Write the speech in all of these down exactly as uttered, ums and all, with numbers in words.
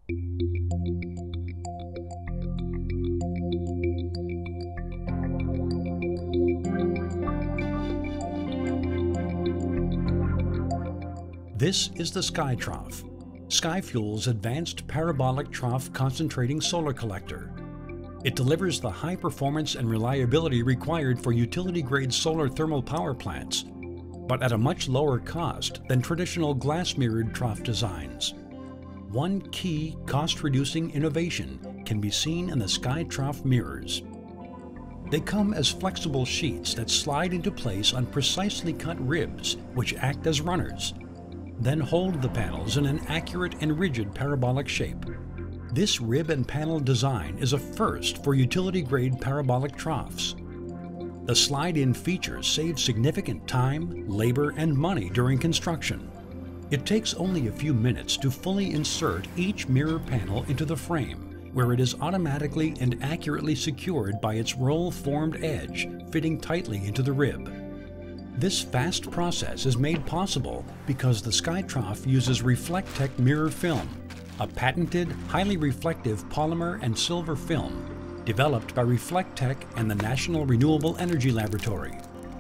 This is the SkyTrough, SkyFuel's advanced parabolic trough concentrating solar collector. It delivers the high performance and reliability required for utility-grade solar thermal power plants, but at a much lower cost than traditional glass-mirrored trough designs. One key cost-reducing innovation can be seen in the SkyTrough mirrors. They come as flexible sheets that slide into place on precisely cut ribs, which act as runners, then hold the panels in an accurate and rigid parabolic shape. This rib and panel design is a first for utility-grade parabolic troughs. The slide-in features save significant time, labor, and money during construction. It takes only a few minutes to fully insert each mirror panel into the frame, where it is automatically and accurately secured by its roll-formed edge, fitting tightly into the rib. This fast process is made possible because the SkyTrough uses Reflectech mirror film, a patented, highly reflective polymer and silver film developed by Reflectech and the National Renewable Energy Laboratory.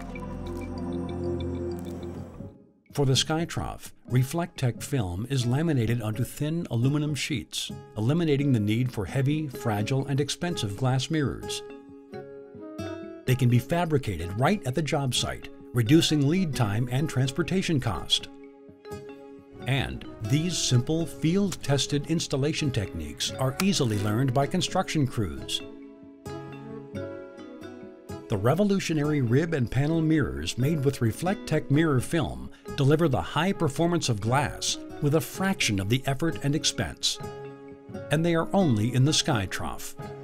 For the SkyTrough, Reflectech film is laminated onto thin aluminum sheets, eliminating the need for heavy, fragile, and expensive glass mirrors. They can be fabricated right at the job site, reducing lead time and transportation cost. And these simple, field-tested installation techniques are easily learned by construction crews. The revolutionary rib and panel mirrors made with Reflectech mirror film deliver the high performance of glass with a fraction of the effort and expense. And they are only in the SkyTrough.